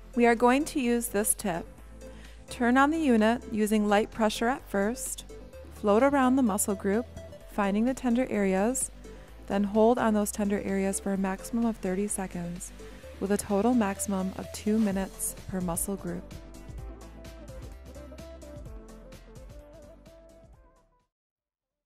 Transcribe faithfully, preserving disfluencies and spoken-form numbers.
We are going to use this tip. Turn on the unit using light pressure at first, float around the muscle group, finding the tender areas, then hold on those tender areas for a maximum of thirty seconds, with a total maximum of two minutes per muscle group.